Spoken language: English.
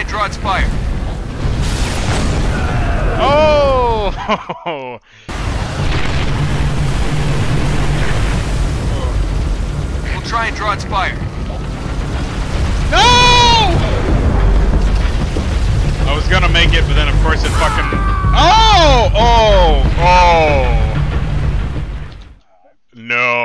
and draw its fire. Oh! We'll try and draw its fire. No! I was gonna make it, but then of course it fucking... Oh! Oh! Oh! No.